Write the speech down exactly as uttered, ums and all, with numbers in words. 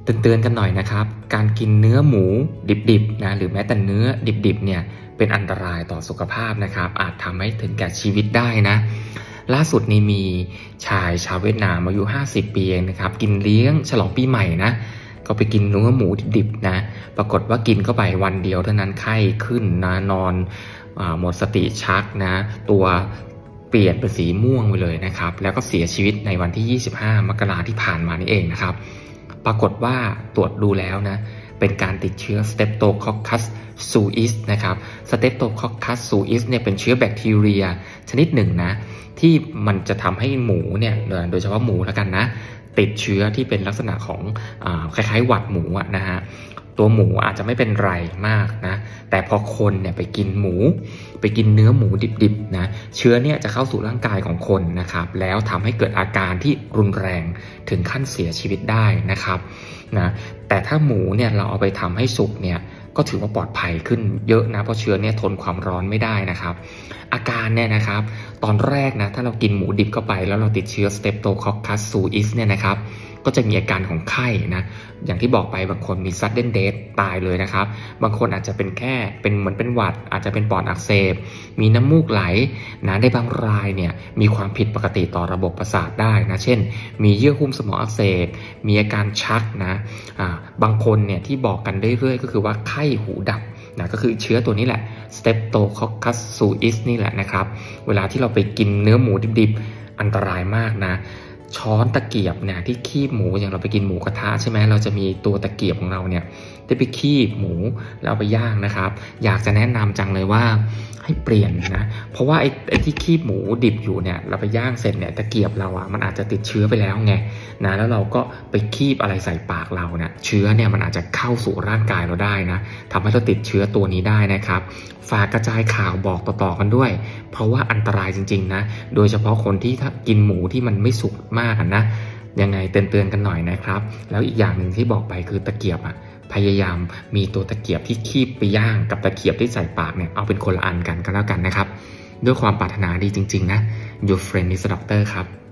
เตือนๆกันหน่อยนะครับการกินเนื้อหมูดิบๆนะหรือแม้แต่เนื้อดิบๆเนี่ยเป็นอันตรายต่อสุขภาพนะครับอาจทำให้ถึงแก่ชีวิตได้นะล่าสุดนี้มีชายชาวเวียดนามอายุห้าสิบปีเองนะครับกินเลี้ยงฉลองปีใหม่นะก็ไปกินเนื้อหมูดิบๆนะปรากฏว่ากินเข้าไปวันเดียวเท่านั้นไข้ขึ้นนะนอนหมดสติชักนะตัวเปลี่ยนเป็นสีม่วงไปเลยนะครับแล้วก็เสียชีวิตในวันที่ยี่สิบห้ามกราที่ผ่านมานี่เองนะครับปรากฏว่าตรวจดูแล้วนะเป็นการติดเชื้อ Streptococcus suis นะครับ Streptococcus suis เนี่ยเป็นเชื้อแบคทีเรียชนิดหนึ่งนะที่มันจะทำให้หมูเนี่ยโดยเฉพาะหมูแล้วกันนะติดเชื้อที่เป็นลักษณะของอ่าคล้ายๆหวัดหมูอะนะฮะตัวหมูอาจจะไม่เป็นไรมากนะแต่พอคนเนี่ยไปกินหมูไปกินเนื้อหมูดิบๆนะเชื้อเนี่ยจะเข้าสู่ร่างกายของคนนะครับแล้วทำให้เกิดอาการที่รุนแรงถึงขั้นเสียชีวิตได้นะครับนะแต่ถ้าหมูเนี่ยเราเอาไปทำให้สุกเนี่ยก็ถือว่าปลอดภัยขึ้นเยอะนะเพราะเชื้อเนี่ยทนความร้อนไม่ได้นะครับอาการเนี่ยนะครับตอนแรกนะถ้าเรากินหมูดิบเข้าไปแล้วเราติดเชื้อ Streptococcus suis เนี่ยนะครับก็จะมีอาการของไข้นะอย่างที่บอกไปบางคนมี sudden death ตายเลยนะครับบางคนอาจจะเป็นแค่เป็นเหมือนเป็นหวัดอาจจะเป็นปอดอักเสบมีน้ำมูกไหลนะในบางรายเนี่ยมีความผิดปกติต่อระบบประสาทได้นะเช่นมีเยื่อหุ้มสมองอักเสบมีอาการชักนะอ่าบางคนเนี่ยที่บอกกันเรื่อยๆก็คือว่าไข้หูดับนะก็คือเชื้อตัวนี้แหละ Streptococcus suis นี่แหละนะครับเวลาที่เราไปกินเนื้อหมูดิบๆอันตรายมากนะช้อนตะเกียบเนี่ยที่คีบหมูอย่างเราไปกินหมูกระทะใช่ไหมเราจะมีตัวตะเกียบของเราเนี่ยได้ไปคีบหมูแล้วเอาไปย่างนะครับอยากจะแนะนำจังเลยว่าให้เปลี่ยนนะเพราะว่าไอ้ไอ้ที่คีบหมูดิบอยู่เนี่ยเราไปย่างเสร็จเนี่ยตะเกียบเราอ่ะมันอาจจะติดเชื้อไปแล้วไงนะแล้วเราก็ไปคีบอะไรใส่ปากเราเนี่ยเชื้อเนี่ยมันอาจจะเข้าสู่ร่างกายเราได้นะทำให้เราติดเชื้อตัวนี้ได้นะครับฝากกระจายข่าวบอกต่อๆกันด้วยเพราะว่าอันตรายจริงๆนะโดยเฉพาะคนที่ถ้ากินหมูที่มันไม่สุกมากนะยังไงเตือนๆกันหน่อยนะครับแล้วอีกอย่างหนึ่งที่บอกไปคือตะเกียบอ่ะพยายามมีตัวตะเกียบที่คีบไปย่างกับตะเกียบที่ใส่ปากเนี่ยเอาเป็นคนละอันกันก็แล้วกันนะครับด้วยความปรารถนาดีจริงๆนะ Your friend is a doctor ครับ